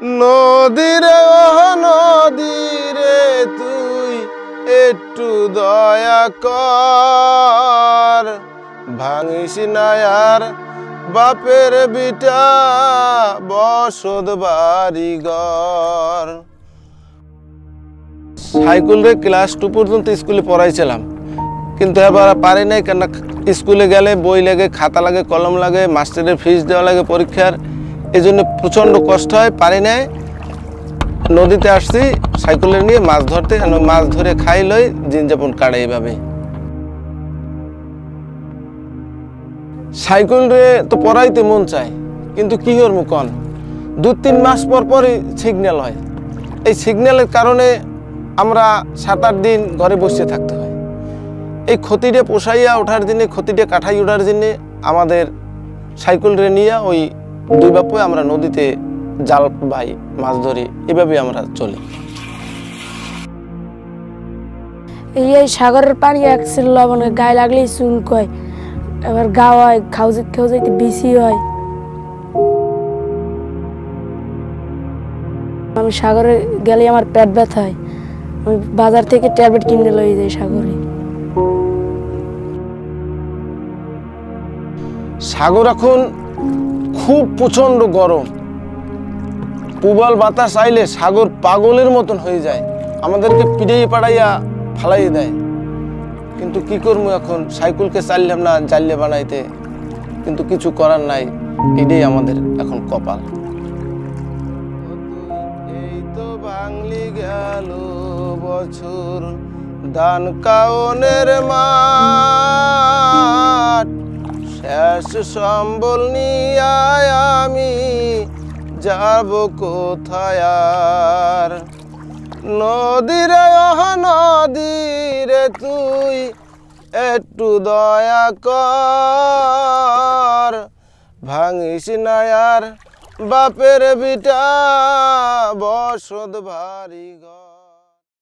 নদীরে ও নদীরে তুই একটু দয়া কর, ভাঙিস না আর বাপের বিটা বসত বাড়ি ঘর। সাইকেলে ক্লাস 2 পর্যন্ত স্কুলে পড়াইছিলাম, কিন্তু এবার পারি নাই, কেন স্কুলে গেলে বই লাগে, খাতা লাগে, কলম লাগে, মাস্টারের ফিস দেওয়া লাগে পরীক্ষার, এই জন্য প্রচণ্ড কষ্ট হয়, পারি নাই। নদীতে আসছি সাইকেলে নিয়ে মাছ ধরতে, মাছ ধরে খাই লই, দিন যাপন কাটে এইভাবে। সাইকেলে তো পড়াইতে মন চায়, কিন্তু কি করব কন, 2-3 মাস পর পরই সিগন্যাল হয়। এই সিগন্যালের কারণে আমরা 7-8 দিন ঘরে বসে থাকতে হয়। এই ক্ষতিটা পোষাইয়া ওঠার জন্যে, ক্ষতিটা কাটাই ওঠার জন্যে আমাদের সাইকেলরে নিয়ে ওই 2 বাপু আমরা নদীতে জাল বাই, মাছ ধরি, এভাবে আমরা চলি। এই সাগরের পানি একসের লবণে গায়ে লাগলেই চুল কয়, এবার গা হয়, খাও যাইতে বেশি হয়। আমি সাগরে গেলে আমার পেট ব্যথা হয়, আমি বাজার থেকে ট্যাবলেট কিনে লই যাই সাগরে। সাগর এখন খুব প্রচণ্ড গরম, প্রবল বাতাস আইলে সাগর পাগলের মতন হয়ে যায়, আমাদেরকে পিড়িয়ে পাড়াইয়া ফালাই দেয়। কিন্তু কি করবো, এখন সাইকেলকে চাইলাম না জাল্লে বানাইতে, কিন্তু কিছু করার নাই, এটাই আমাদের এখন কপাল। এই তো বাংলি গেল বছর, ধান কাওনের মাঠ, শেষ সম্বল নিয়ে আমি যাব কোথায় আর। নদীরে ও নদীরে তুই একটু দয়া কর, ভাঙিস না আর বাপের বিটা বসত বাড়ি ঘর।